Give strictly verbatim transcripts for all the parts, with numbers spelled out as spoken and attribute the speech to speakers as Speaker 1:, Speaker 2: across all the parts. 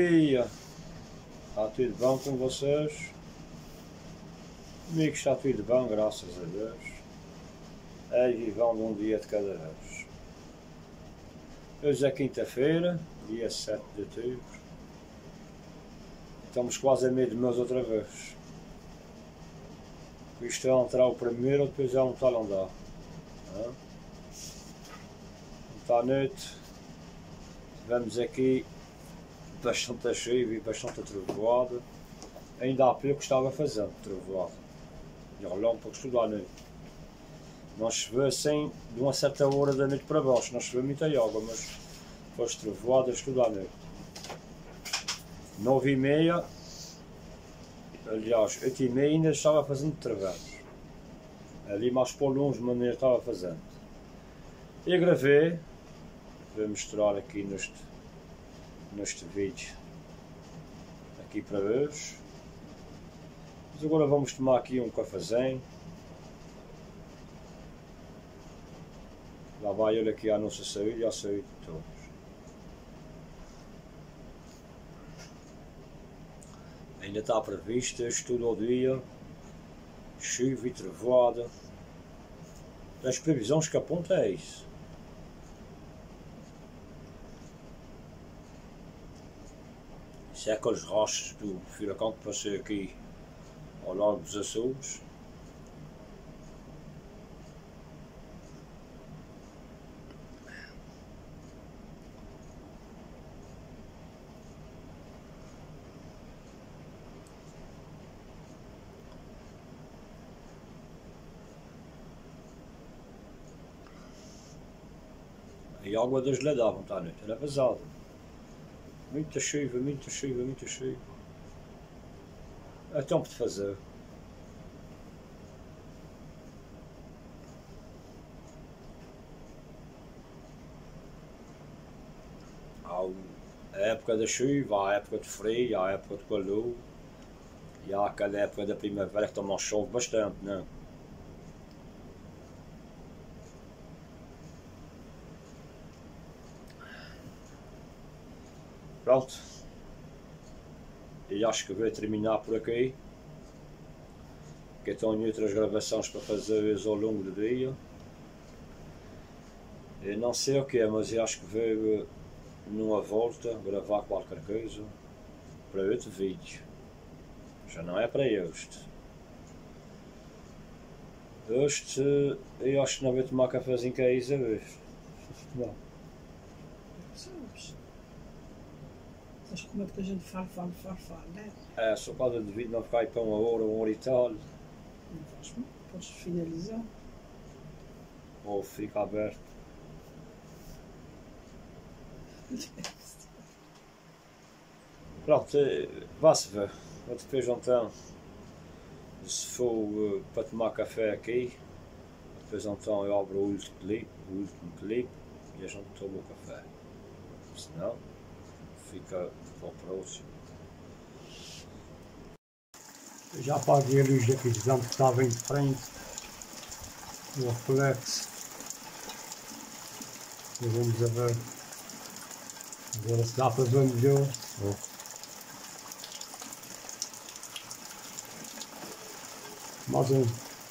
Speaker 1: dia! Está tudo bom com vocês? Comigo está tudo bem, graças a Deus. É vivendo um dia de cada vez. Hoje é quinta-feira, dia sete de outubro. Estamos quase a meio de mês outra vez. Isto é a entrar o primeiro, depois é um tal andar. Está à noite. Tivemos aqui bastante chuva e bastante trovoada. Ainda há pouco estava fazendo trovoada. E relâmpagos tudo à noite. Não choveu assim de uma certa hora da noite para baixo. Não choveu muita água, mas foi trovoadas tudo à noite. Nove e meia, aliás, oito e meia ainda estava fazendo trovões. Ali mais para longe, mas ainda estava fazendo. E gravei. Vou mostrar aqui neste, neste vídeo. Aqui para hoje. Mas agora vamos tomar aqui um cafezinho. Lá vai ele aqui à nossa saúde e à saúde de todos. Ainda está previsto estudo ao dia, chuva e trovoada. As previsões que apontam é isso. Isso é aqueles rastros do furacão que passou aqui ao largo dos Açores. E a água das ladavam, está à noite, era pesada. Muita chuva, muita chuva, muita chuva. É tempo de fazer. Há a época da chuva, há a época de frio, há a época de calor. E há aquela época da primavera que também chove bastante, não é? Pronto, e acho que vou terminar por aqui, que tenho outras gravações para fazer ao longo do dia. Eu não sei o que é, mas eu acho que vou numa volta gravar qualquer coisa para outro vídeo, já não é para este. Este eu acho que não vou tomar cafezinho que é isso a ver. Não.
Speaker 2: Mas como é que a gente farfala, farfala, né?
Speaker 1: É, só por causa do vídeo não ficar aí para uma hora, uma hora e tal.
Speaker 2: Não faz mal, podes finalizar.
Speaker 1: Ou fica aberto. Pronto, vá-se ver. Depois então, se for uh, para tomar café aqui, depois então eu abro o último clipe, o último clipe e a gente toma o café. Senão, fica para o próximo. Eu já apaguei a luz daqui, dizendo que estava em frente, o reflexo. E vamos a ver. Agora se dá para ver melhor. Oh. Mais um.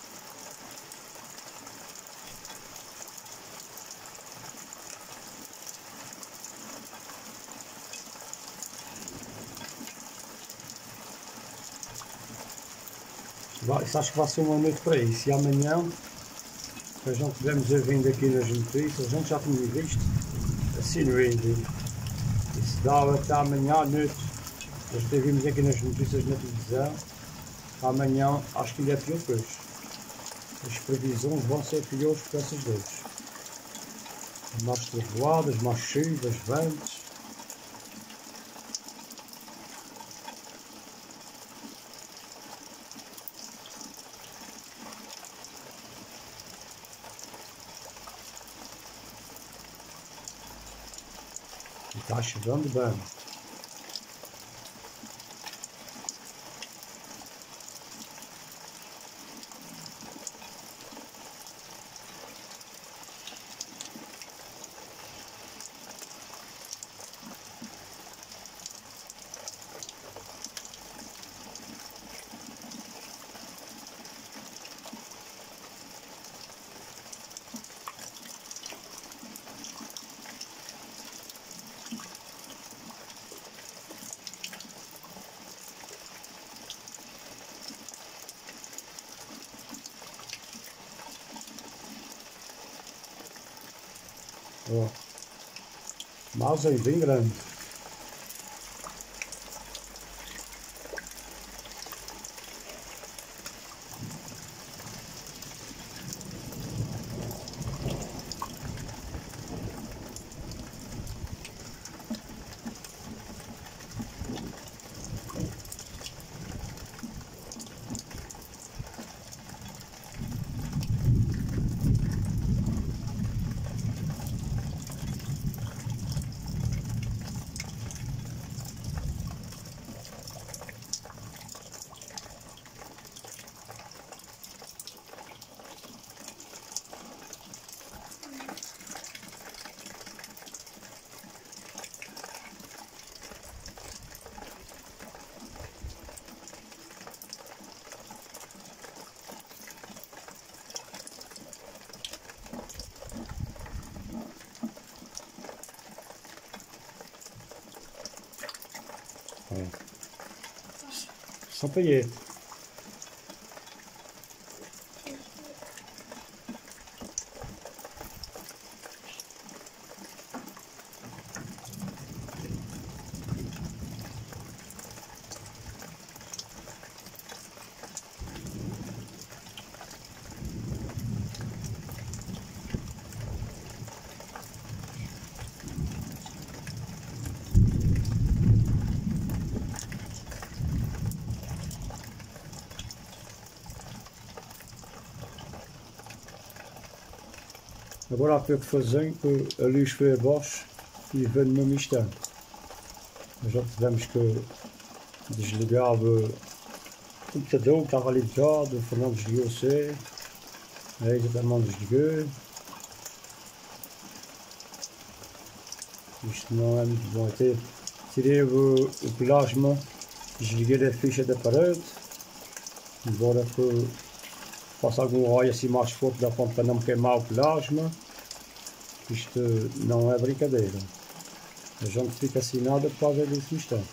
Speaker 1: Isso acho que vai ser uma noite para isso. E amanhã, se a gente tivermos a vindo aqui nas notícias, a gente já tinha visto assim no vídeo. E se dá até amanhã à noite, nós vimos aqui nas notícias na televisão, amanhã acho que ainda é pior que hoje. As previsões vão ser piores que essas duas. Mais trovoadas, mais chuvas, ventos. Está chovendo bem. Ó. Mas aí bem grande. É. Só peguei. Agora há pouco fazem que a luz foi abaixo e veio no mesmo instante. Nós já tivemos que desligar o computador que estava ali ligado, o Fernando desligou o C, a Isa também desligou. Isto não é muito bom. Até tirei o, o plasma, desliguei a ficha da parede, embora que faça algum raio assim mais forte da ponta para não me queimar o plasma. Isto não é brincadeira. A gente fica assim nada por causa desse instante.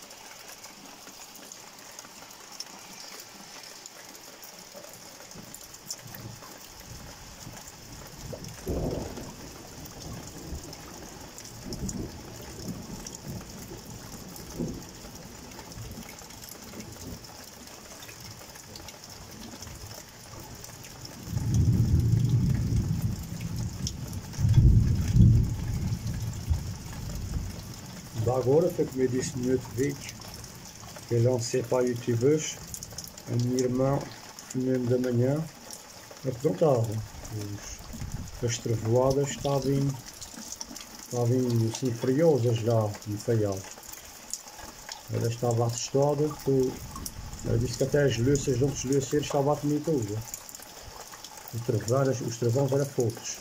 Speaker 1: Agora foi como eu disse no outro vídeo que eu lancei para youtubers. A minha irmã, no mesmo da manhã, aprontava. As trevoadas estavam, estavam assim furiosas já no Faial. Ela estava assustada, porque ela disse que até as luzes de outros luzeiros estavam a comer tudo. Os travões eram fortes.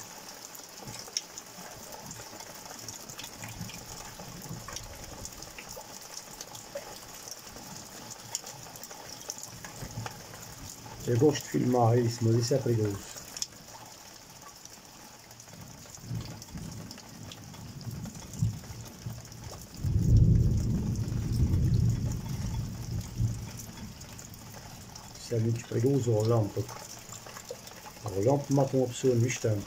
Speaker 1: Eu gosto de filmar isso, mas isso é perigoso. Isso é muito perigoso, o relâmpago. O relâmpago mata uma pessoa no instante.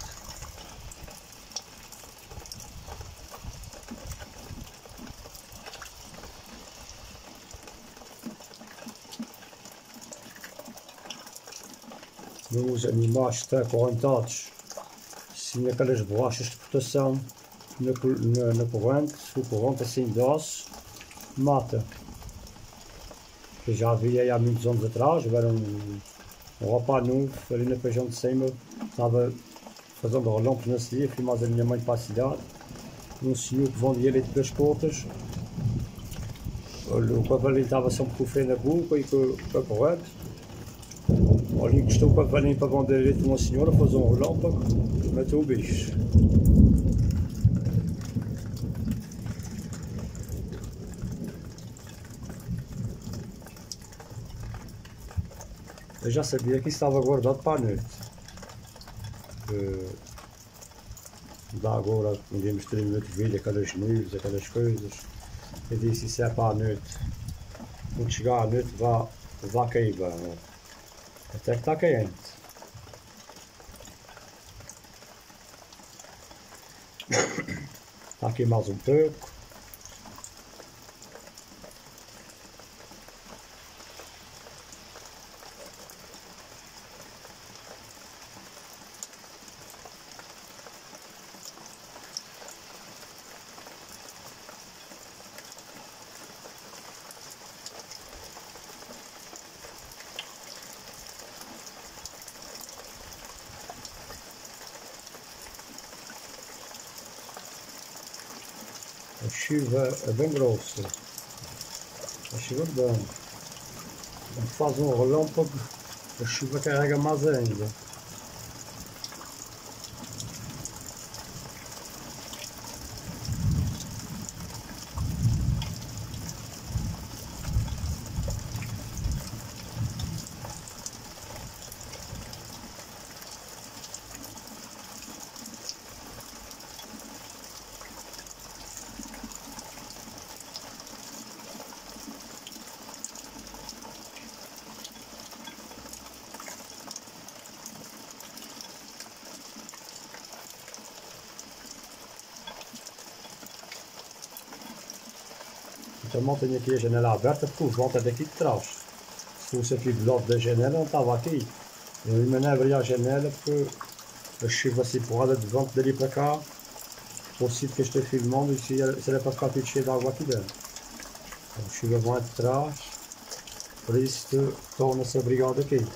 Speaker 1: Os animais estão acorrentados, sim, aquelas borrachas de proteção na, na, na corrente, se o corrente assim doce, mata. Eu já vi aí há muitos anos atrás, era um, um rapaz novo ali na região de cima, estava fazendo relâmpagos nesse dia, fui mais a minha mãe para a cidade, um senhor que vendia leite pelas portas, o cavalinho estava sempre com o freio na boca e com, com a corrente. Ali encostou o cavalinho para vender leite de uma senhora, fazer um relâmpago, matou o bicho. Eu já sabia que isso estava guardado para a noite. Uh, dá agora, um dia mostrei no outro vídeo, aquelas nuvens, aquelas coisas. Eu disse, isso é para a noite. Quando chegar à noite vai, vai cair bem. Né? Até que está quente. Aqui mais um pouco. A chuva é bem grossa, a chuva é bem. Quando faz um relâmpago, a chuva carrega mais ainda. Também tenho aqui a janela aberta porque o vento é daqui de trás. Se fosse aqui do lado da janela, não estava aqui. Eu eliminei abrir a janela porque a chuva se empurrada de vento dali para cá, para o sítio que eu estou filmando, e se era para ficar tudo cheio de água aqui dentro. A chuva vem de trás, por isso torna-se abrigado aqui.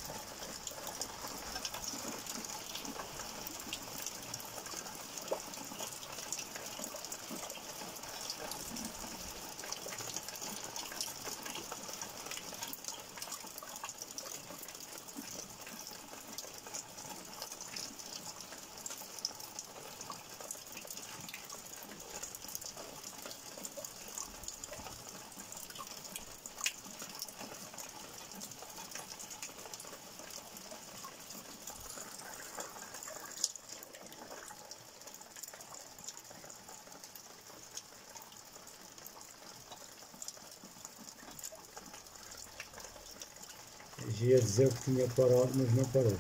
Speaker 1: Já ia dizer que tinha parado, mas não parou.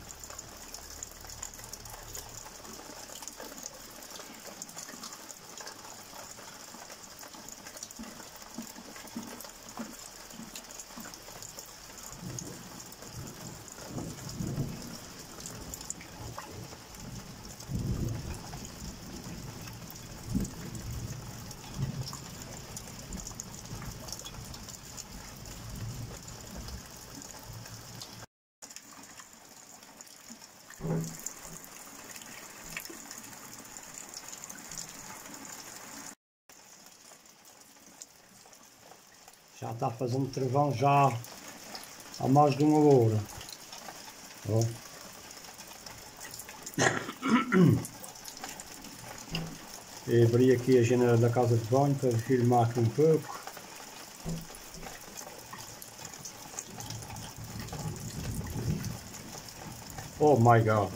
Speaker 1: Já está fazendo trovão já há mais de uma hora. Ó. Eu abri aqui a janela da casa de banho para filmar aqui um pouco. Oh my god!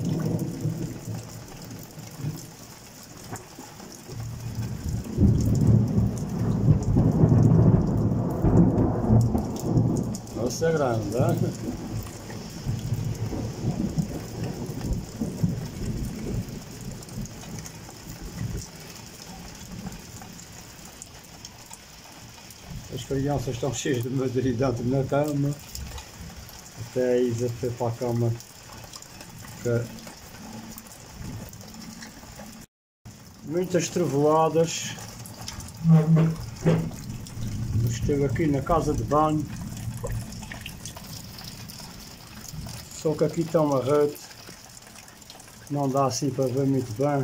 Speaker 1: Nossa, é grande, hein? As crianças estão cheias de madeiridade na cama. Até a Isa foi para a cama. Que... Muitas trovoadas. Estive aqui na casa de banho. Só que aqui está uma rede que não dá assim para ver muito bem.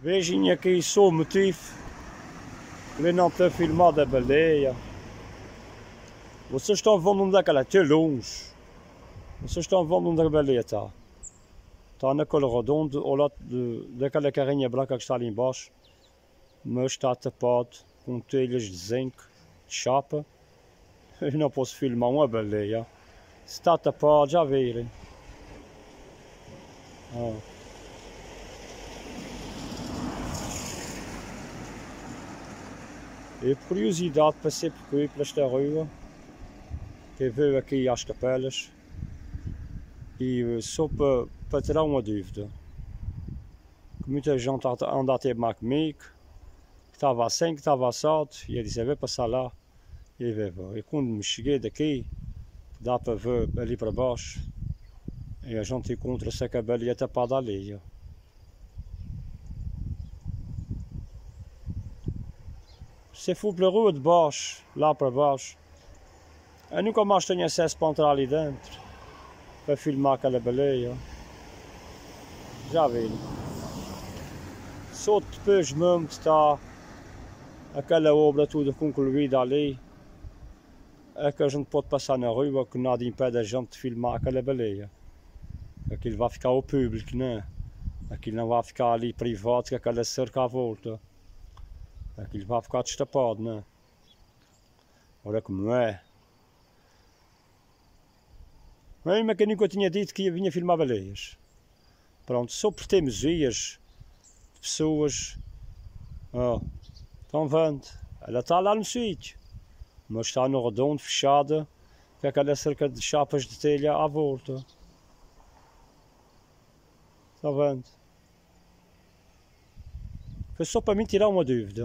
Speaker 1: Vejam aqui só o motivo que ele não está filmado a baleia. Vocês estão vendo onde é que ela está longe. Vocês estão vendo onde a baleia está. Está naquele redondo ao lado de, daquela carrinha branca que está ali embaixo. Mas está tapado com telhas de zinco, de chapa. Eu não posso filmar uma baleia. Se está tapado, já virem. Ah. E por curiosidade passei por aqui, por esta rua, que veio aqui às capelas, e só para, para tirar uma dúvida, que muita gente anda a ter mais comigo, que estava assim, que estava assado, e ele disse, vai passar lá, e vai ver. E quando me cheguei daqui, dá para ver ali para baixo, e a gente encontra-se a baleia tapada ali. Se for pela rua de baixo, lá para baixo, eu nunca mais tenho acesso para entrar ali dentro, para filmar aquela baleia. Já viram. Só depois mesmo de estar aquela obra toda concluída ali, é que a gente pode passar na rua, que nada impede a gente de filmar aquela baleia. Aquilo vai ficar ao público, né? Aquilo não vai ficar ali privado, com aquela cerca à volta. Aquilo vai ficar destapado, né? Olha como é. Mesmo que eu nunca tinha dito que ia vir filmar baleias. Pronto, só por teimosias de pessoas. Oh, estão vendo? Ela está lá no sítio. Mas está no redondo, fechada, com aquela cerca de chapas de telha à volta. Estão vendo? Foi só para mim tirar uma dúvida.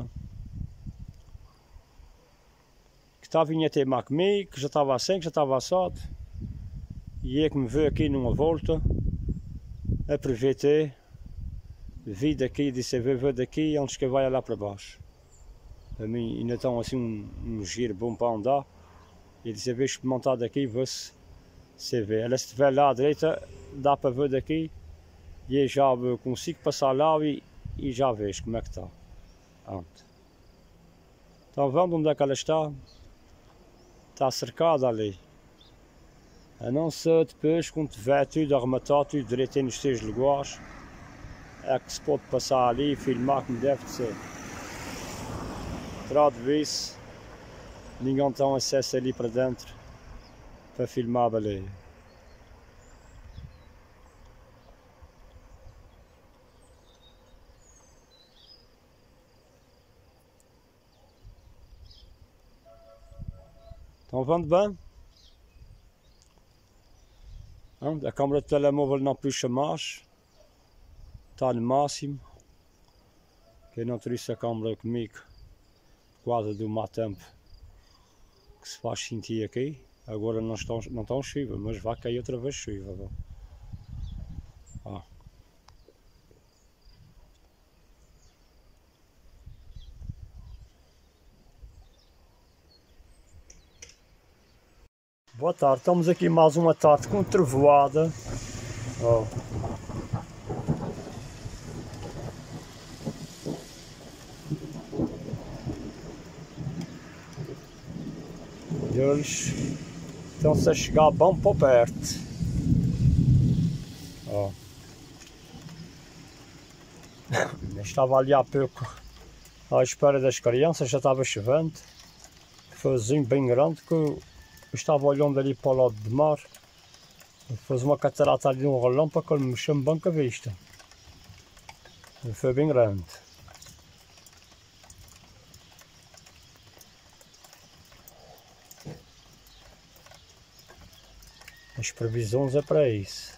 Speaker 1: Que estava a ter mais comigo, que já estava assim, que já estava assado. E é que me veio aqui numa volta. Aproveitei. Vi daqui e disse, vou ver daqui antes que vai lá para baixo. Para mim ainda estão assim um, um giro bom para andar. E disse, vou experimentar daqui e ver se se vê. Ela se estiver lá à direita, dá para ver daqui. E eu já consigo passar lá e, e já vejo como é que está. Pronto. Estão vendo onde é que ela está? Está cercada ali. A não ser depois, quando tiver tudo arrematado, tudo direitinho nos seus lugares, é que se pode passar ali e filmar como deve de ser. Trado disso, ninguém tem acesso ali para dentro para filmar a baleia. Estão vendo bem? A câmera de telemóvel não puxa mais. Está no máximo. Que eu não trouxe a câmera comigo. Por causa do mau tempo que se faz sentir aqui. Agora não estão, não estão chuva, mas vai cair outra vez chuva. Ah. Boa tarde, estamos aqui mais uma tarde com trovoada. Oh. E eles estão-se a chegar bem para perto. Oh. Estava ali há pouco à espera das crianças, já estava chovendo. Foi bem grande que eu estava olhando ali para o lado do mar. Fez uma catarata ali no relâmpago que ele me mexeu bem com a vista. Foi bem grande. As previsões é para isso.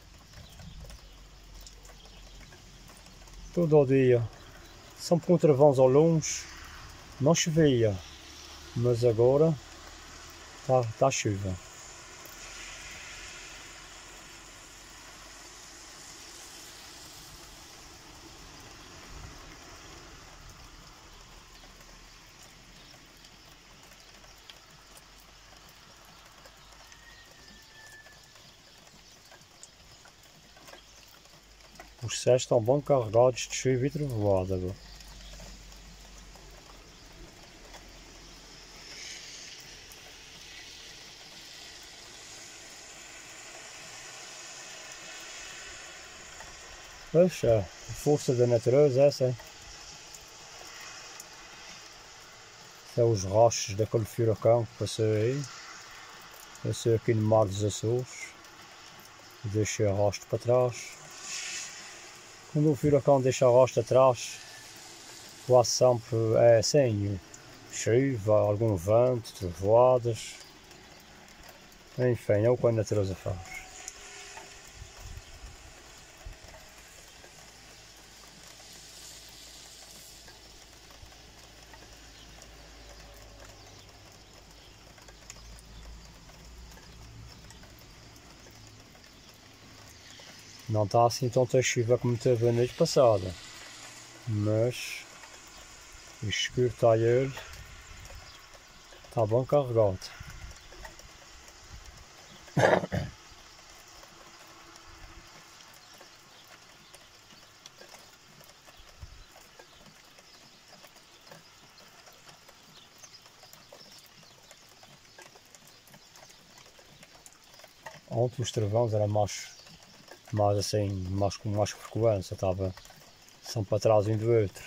Speaker 1: Todo o dia. Sempre com travões ao longe. Não chovia. Mas agora está tá chuva. Os céus estão bem carregados de chuva e trovoada. Poxa, a força da natureza é essa. São os rastros daquele furacão que passou aí. Passou aqui no Mar dos Açores. E deixou rastro para trás. Quando o furacão deixa rastro atrás, quase sempre é assim. Chuva, algum vento, trovoadas. Enfim, é o que a natureza faz. Não está assim tanta chuva como teve a noite passada, mas o escurteiro está bem carregado. Ontem os trovões eram mais mas assim, mais com mais frequência, estava são para trás um do outro.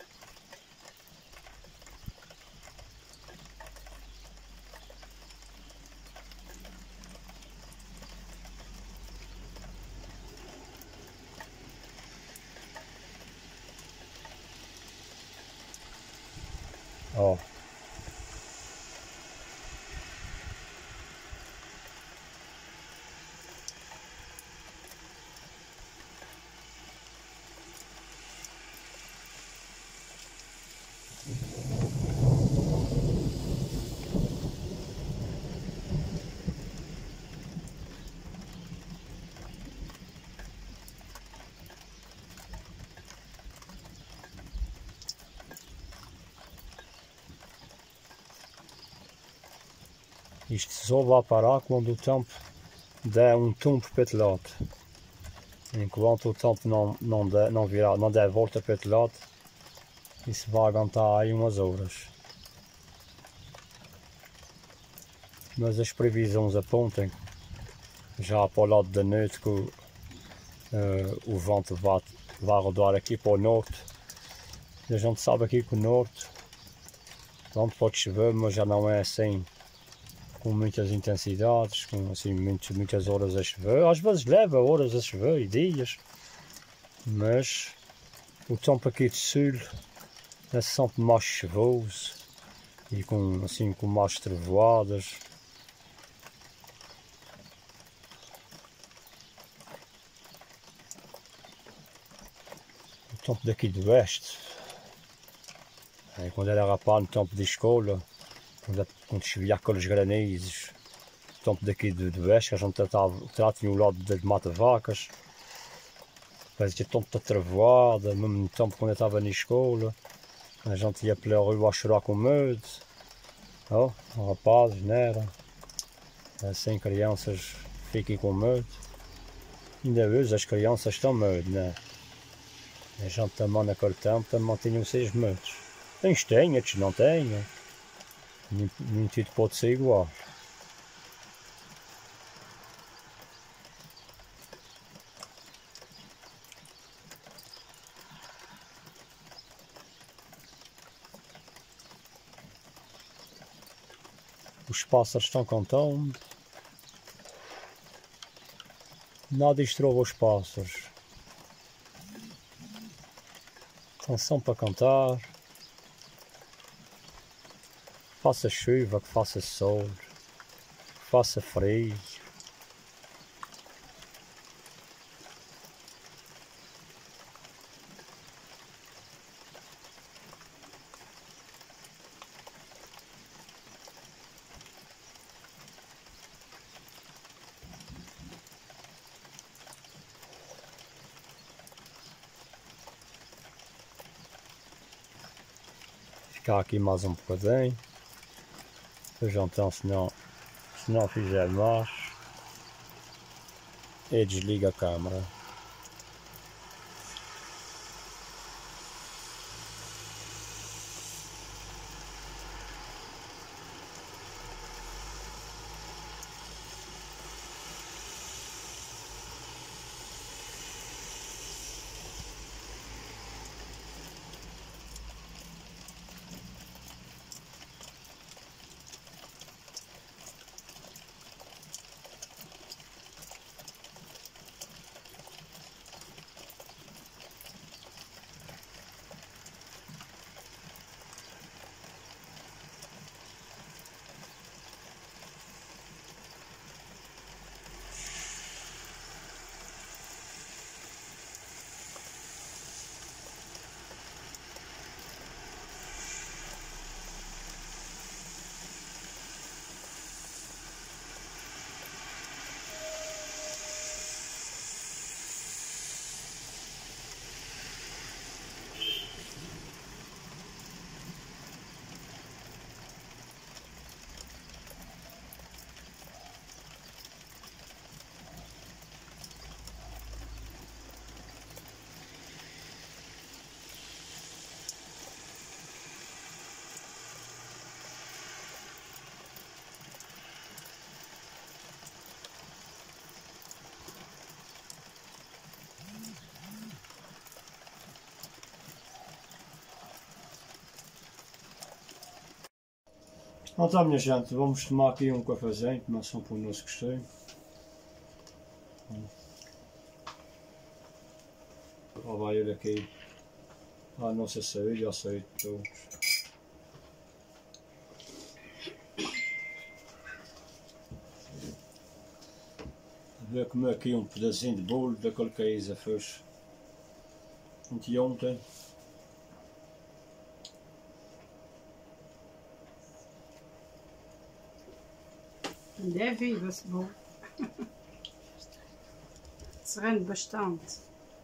Speaker 1: Ó. Oh. Isto só vai parar quando o tempo der um tombo para o lado. Enquanto o tempo não, não, der, não, virar, não der volta para o lado, isso vai aguentar aí umas horas. Mas as previsões apontam já para o lado da noite que uh, o vento vai, vai rodar aqui para o norte. E a gente sabe aqui que o norte, onde pode chover, mas já não é assim com muitas intensidades, com assim muitas, muitas horas a chover. Às vezes leva horas a chover e dias, mas o tempo aqui de sul é sempre mais chuvoso e com, assim, com mais trovoadas. O tempo daqui do oeste, é, quando era rapaz no tempo de escola, quando, quando chovia aqueles granizos, o tempo daqui do, do oeste, a gente tratava, tinha o lado das mata-vacas, fazia tempo de trovoada, mesmo no tempo quando eu estava na escola, a gente ia pela rua a chorar com medo. Oh, rapazes, não era? Assim, crianças fiquem com medo. Ainda hoje as crianças estão medo, né? A gente também naquele tempo também tinham seus medos. Uns têm, outros não têm. Nem tudo pode ser igual. Os pássaros estão cantando. Nada estrova os pássaros. Canção para cantar. Faça chuva, que faça sol, que faça frio. Ficar aqui mais um bocadinho. Depois então, se não, se não fizer mais, eu desligo a câmera. Então, minha gente, vamos tomar aqui um cafezinho, começam para o nosso gostinho. Lá vai ele aqui à nossa saída, à saída de todos. Vou comer aqui um pedacinho de bolo daquele que a Isa fez anteontem.
Speaker 2: Ainda é vivo esse bolo. Se rende bastante.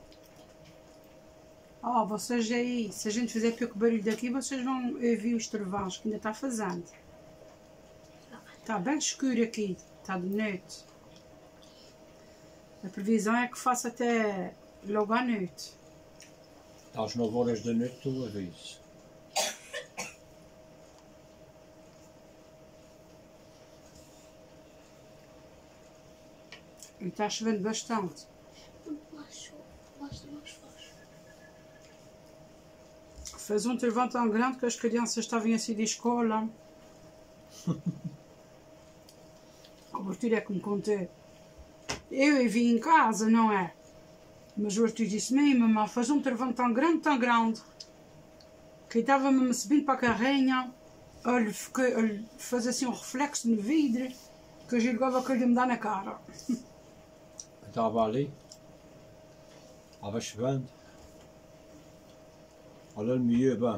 Speaker 2: Oh, vocês aí, se a gente fizer pouco barulho daqui, vocês vão ouvir os trovões que ainda está fazendo. Está bem escuro aqui, está de noite. A previsão é que faça até logo à noite.
Speaker 1: Às nove horas da noite tu aviso.
Speaker 2: E está chovendo bastante. Fez um trovão tão grande que as crianças estavam a sair da escola. O Arthur é que me contou. Eu vim em casa, não é? Mas o Arthur disse-me, mamãe, faz um trovão tão grande, tão grande, que estava-me a subir para a carrinha, olha, fiquei, olha, faz assim um reflexo no vidro, que eu julgava que ele ia me dar na cara.
Speaker 1: Estava ali, estava chovendo, olha, ele me ia bem.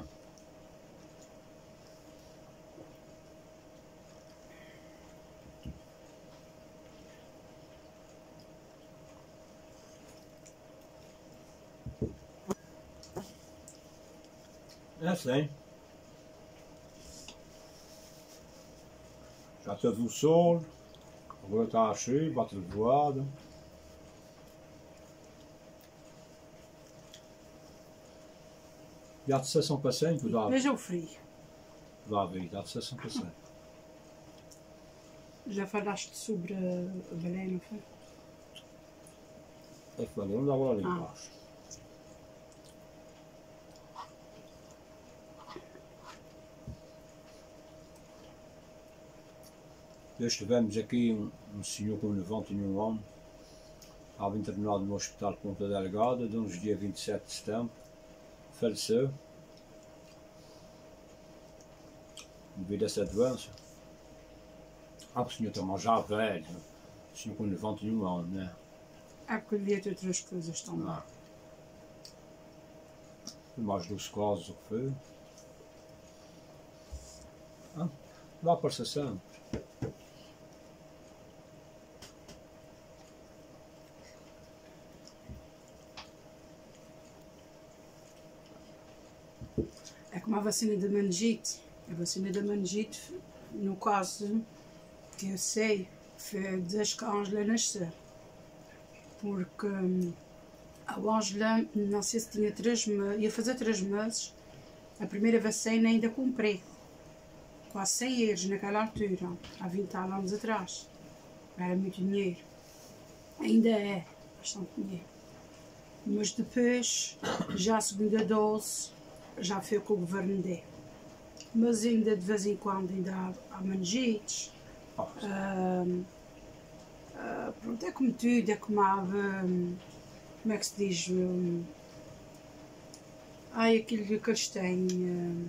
Speaker 1: É assim. Já teve o sol, agora está a cheio, bate de voada. E há de ser São Passeio, dá.
Speaker 2: Veja o frio.
Speaker 1: Dá vida, há de ser São Passeio.
Speaker 2: Já falaste sobre a Belém, não foi?
Speaker 1: É que valeu, não dá lá ali
Speaker 2: Ah.
Speaker 1: embaixo. Nós tivemos aqui um, um senhor com noventa e um anos, estava internado no Hospital de Ponta Delgada, de uns dia vinte e sete de setembro, faleceu devido a essa doença. Ah, o senhor também já velho, o senhor com noventa e um anos, né?
Speaker 2: É porque devia ter outras coisas também.
Speaker 1: Não. Foi mais dos casos o que foi. Ah, vai aparecer sempre.
Speaker 2: É como a vacina da meningite. A vacina da meningite, no caso que eu sei, foi desde que a Ângela nasceu. Porque hum, a Ângela, não sei se tinha três meses, ia fazer três meses, a primeira vacina ainda comprei. Quase cem euros naquela altura, há vinte anos atrás. Era muito dinheiro. Ainda é bastante dinheiro. Mas depois, já a segunda dose, já foi o que o governo deu. Mas ainda de vez em quando ainda há, há meningites.
Speaker 1: Oh,
Speaker 2: Uh, uh, pronto, é como tudo, é como há, um, como é que se diz, um, ai, aquilo que eles têm, um,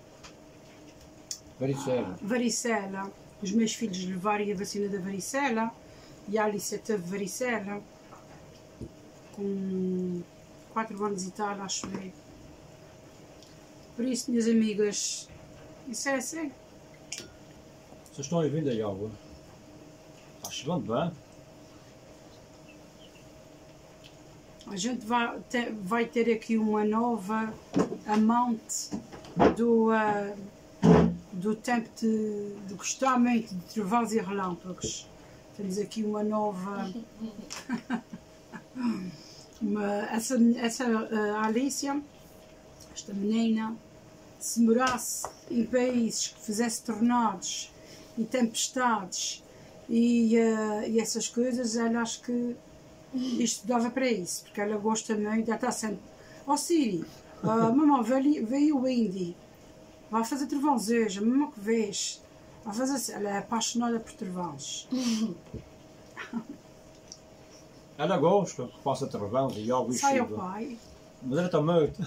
Speaker 1: varicela.
Speaker 2: varicela. Os meus filhos levaram a vacina da varicela e a Alice teve varicela com quatro anos e tal, acho eu. Por isso, minhas amigas, isso é assim.
Speaker 1: Vocês estão a vir daí água? Está chovendo bem?
Speaker 2: A gente vai ter, vai ter aqui uma nova amante do, uh, do tempo de, de gostar muito de trovões e relâmpagos. Temos aqui uma nova. uma, essa essa uh, Alicia, esta menina, se morasse em países que fizesse tornados e tempestades e, uh, e essas coisas, ela acho que isto dava para isso, porque ela gosta muito, ela está sempre, ó Siri, uh, mamãe, veio, veio o Indy, vai fazer trovões hoje, mamãe que vês, Às vezes ela é apaixonada por trovões.
Speaker 1: Ela gosta que faça trovões e água e
Speaker 2: Sai ao
Speaker 1: chuva.
Speaker 2: pai.
Speaker 1: Mas ela está morta.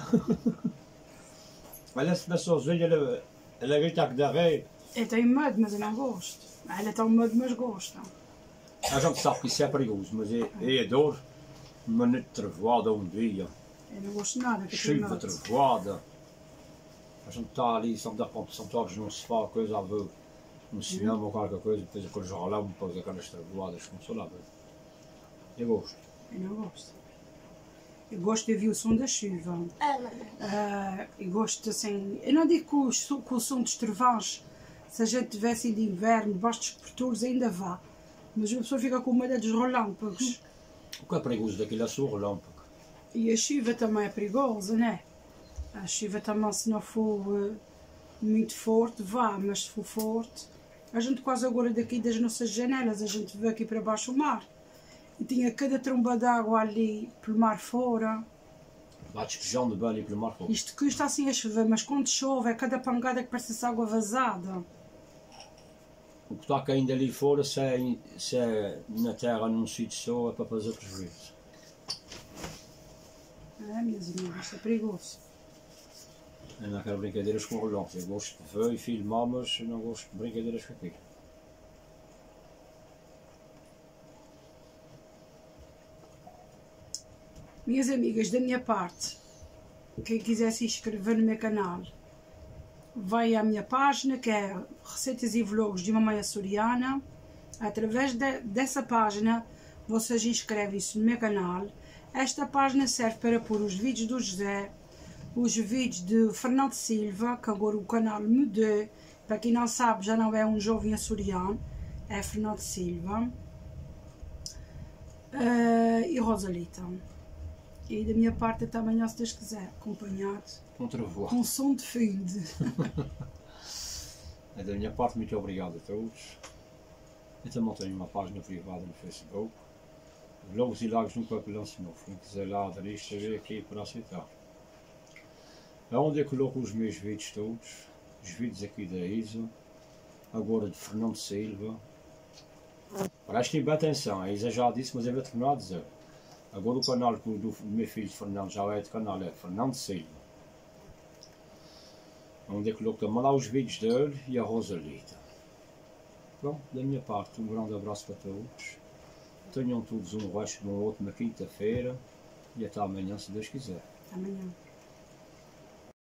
Speaker 1: Ela se vê sozinha, ela, ela grita que dá rei.
Speaker 2: Eu tenho medo, mas eu não gosto. Ela tem medo, mas gosta.
Speaker 1: A gente sabe que isso é perigoso, mas é, é dor. Uma noite de trevoada um dia.
Speaker 2: Eu não gosto de nada. Que
Speaker 1: Chuva, trevoada. A gente está ali, só dá para sentados num sofá, coisa a ver. No cinema ou qualquer coisa, depois aqueles relâmpagos, depois aquelas trevoadas, começou lá a ver. Eu gosto.
Speaker 2: Eu não gosto. Eu gosto de ouvir o som da chuva. Uh, eu gosto assim. Eu não digo que o, que o som dos trovões, se a gente tivesse de inverno, debaixo dos cobertores, ainda vá. Mas a pessoa fica com medo dos relâmpagos.
Speaker 1: O que é perigoso daquilo é só o relâmpago.
Speaker 2: E a chuva também é perigosa, não é? A chuva também, se não for uh, muito forte, vá, mas se for forte. A gente quase agora daqui das nossas janelas, a gente vê aqui para baixo o mar. E tinha cada tromba d'água ali pelo mar fora.
Speaker 1: Vai despejando de ali pelo mar fora.
Speaker 2: Isto custa assim a chover, mas quando chove é cada pancada que parece água vazada.
Speaker 1: O que está caindo ali fora, se é, se é na terra num sítio só, é para fazer prejuízo.
Speaker 2: É, minhas amigas, isto é perigoso.
Speaker 1: Eu não quero brincadeiras com relâmpagos. Eu gosto de ver e filmar, mas não gosto de brincadeiras com aquilo.
Speaker 2: Minhas amigas, da minha parte, quem quiser se inscrever no meu canal, vai à minha página, que é Receitas e Vlogs de Mamãe Açoriana. Através de, dessa página, vocês inscrevem-se no meu canal. Esta página serve para pôr os vídeos do José, os vídeos de Fernando Silva, que agora o canal mudou. Para quem não sabe, já não é um jovem açoriano, é Fernando Silva. Uh, e Rosalita. E da minha parte até amanhã, se Deus quiser, acompanhado
Speaker 1: Com trevoada.
Speaker 2: com som de fundo.
Speaker 1: É da minha parte, muito obrigado a todos. Eu também tenho uma página privada no Facebook. Vlogs e Lives nunca lanço novo. Quem quiser lá aderir, saber aqui para aceitar. É onde eu coloco os meus vídeos todos. Os vídeos aqui da Isa. Agora de Fernando Silva. Prestem bem atenção, a Isa já disse, mas eu vou terminar a dizer. Agora o canal do, do meu filho Fernando já é de canal, é Fernando Silva. Onde eu coloco também lá os vídeos dele e a Rosalita. Bom, da minha parte, um grande abraço para todos. Tenham todos um resto de uma ótima quinta-feira. E até amanhã, se Deus quiser.
Speaker 2: Amanhã.